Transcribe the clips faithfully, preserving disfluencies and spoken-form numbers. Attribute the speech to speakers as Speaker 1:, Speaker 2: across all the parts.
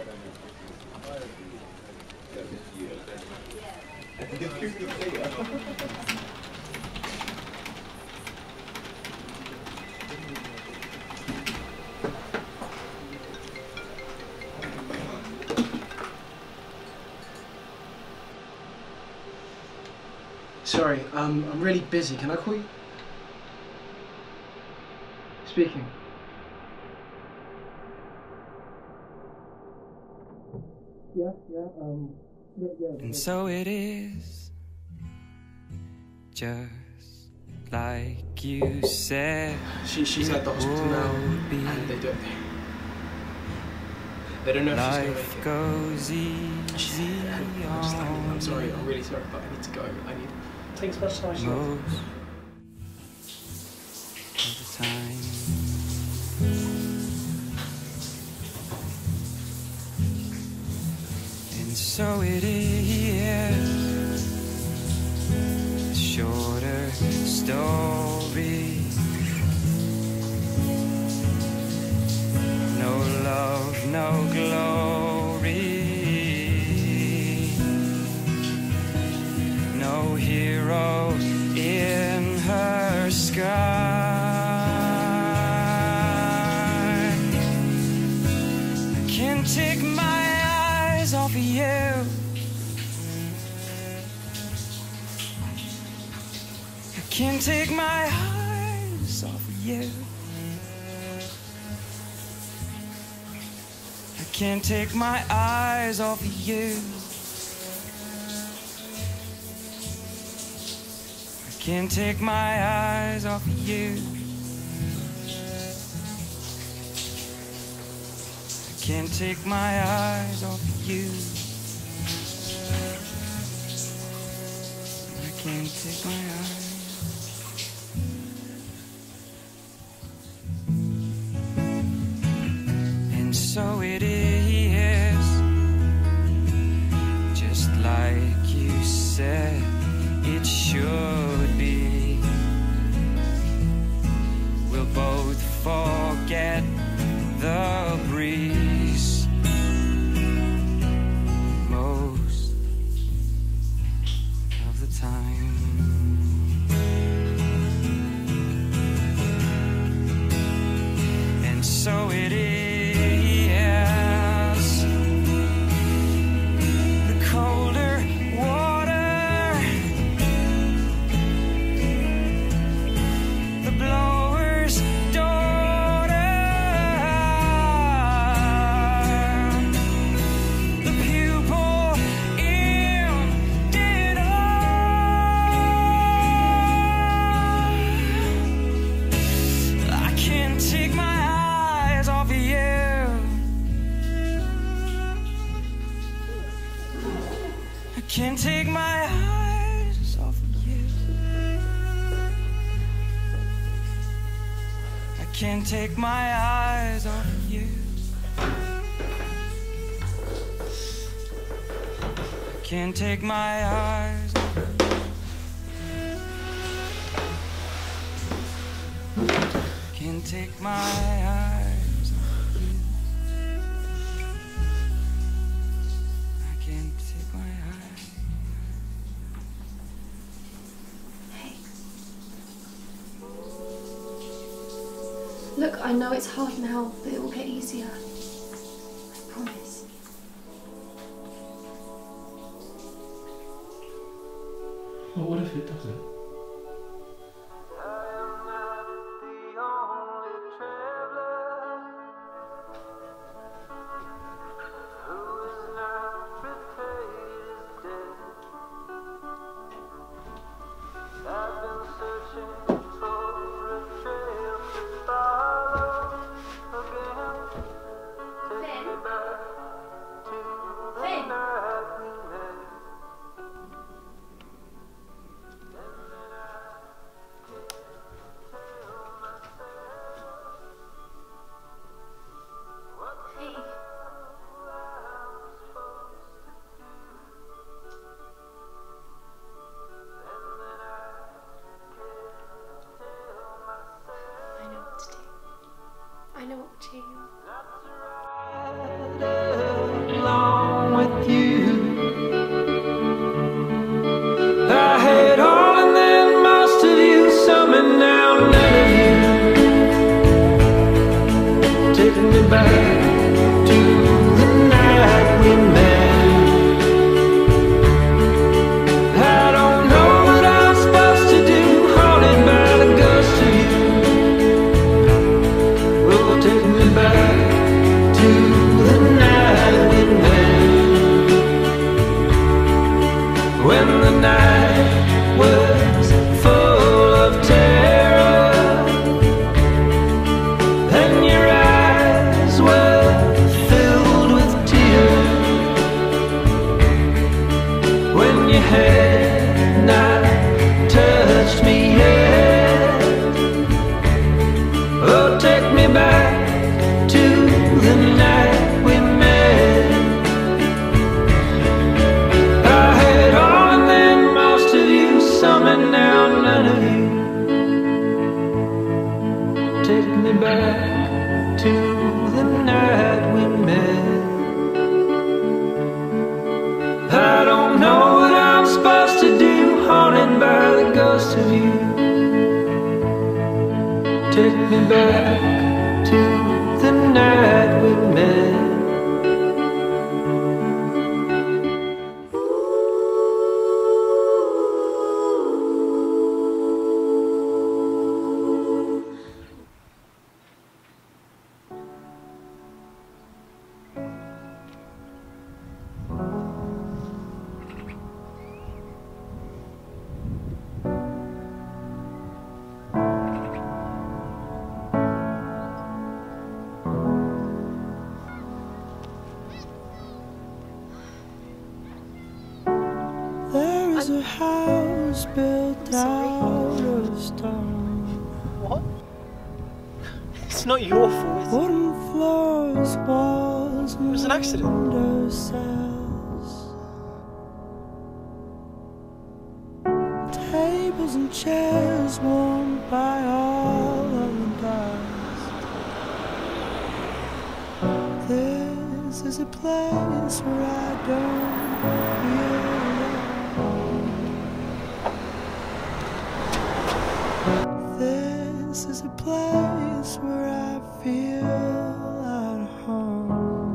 Speaker 1: Sorry, um, I'm really busy. Can I call you? Speaking. Yeah, yeah, um, yeah, yeah.
Speaker 2: And so it is, just like you said.
Speaker 1: She, she's at the hospital now, and they don't. They don't know if she's gonna make it.
Speaker 2: Goes easy.
Speaker 1: I'm, just, I mean, I'm sorry. I'm really sorry, but I need to go. I need to take as much time as you want.
Speaker 2: Of the time. And so it is, a shorter story. No love, no glory. No hero in her sky. I can't take my eyes off of you. I can't take my eyes off of you. I can't take my eyes off of you. I can't take my eyes off of you. I can't take my eyes off of you. I can't take my eyes. And so it is, just like you said it should be. We'll both forget the breeze most of the time. And so it is. Can't take my eyes off of you. I can't take my eyes off of you. I can't take my eyes off of you. I can't take my eyes off of you. I can't take my eyes.
Speaker 3: Look, I know it's hard now, but it will get easier. I promise.
Speaker 1: Well, what if it doesn't?
Speaker 3: I know what to do.
Speaker 2: I know what to do. back to the night we met. I don't know what I'm supposed to do, haunted by the ghost of you. Oh, take me back to the night we met, when the night was full of terror and your eyes were filled with tears, when you had not touched me yet. Oh, take me back to the night we met. I had all and then most of you, some and now none of you. Take me back to the night we met. I don't know what I'm supposed to do, haunted by the ghost of you. Take me back to the night we met. There is a house built out of stone.
Speaker 1: What? It's not your fault.
Speaker 2: Wooden floors, walls, and
Speaker 1: It was an accident.
Speaker 2: window cells. Tables and chairs worn by all of the dust. This is a place where I don't feel alone. This is a place where I feel at home.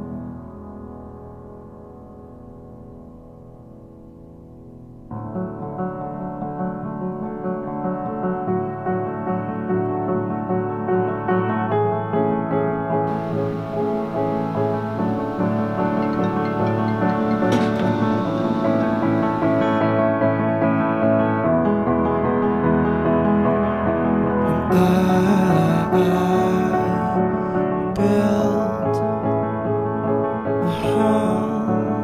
Speaker 2: I built a home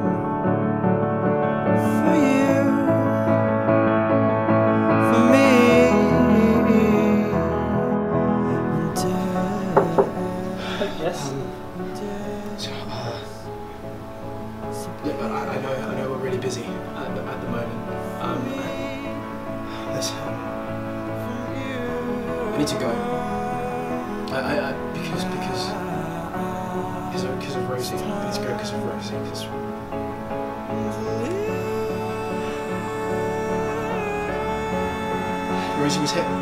Speaker 2: for you, for me,
Speaker 1: Yes. Look, I, I know, I know we're really busy at the, at the moment. Um, this, um, I need to go. I, I, I because, because, because of, because of Rosie. I need to go because of Rosie. Because Rosie was hit.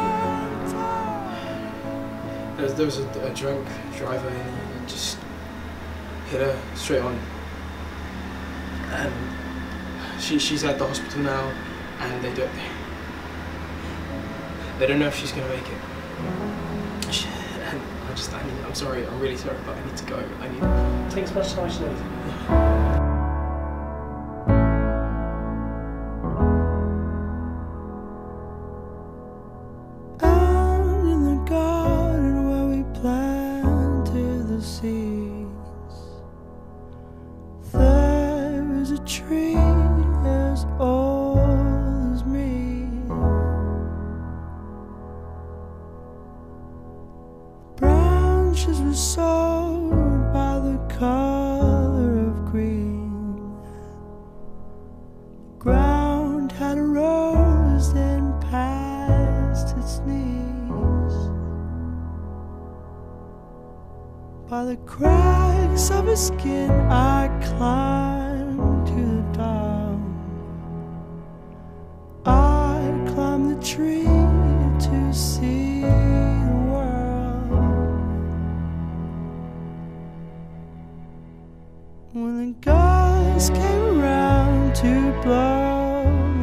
Speaker 1: There was, there was a, a drunk driver and just hit her straight on. And she, she's at the hospital now, and they don't. They don't know if she's going to make it. She, and I just, I need, I'm sorry, I'm really sorry, but I need to go. I need to take as much time as you need.
Speaker 2: out in the garden where we planted the seeds, there is a tree as old as me. Branches were sown by the color of green. The ground had a rose then past its knees. By the cracks of his skin I climbed to the top. I climbed the tree to see the world. when the guys came around to blow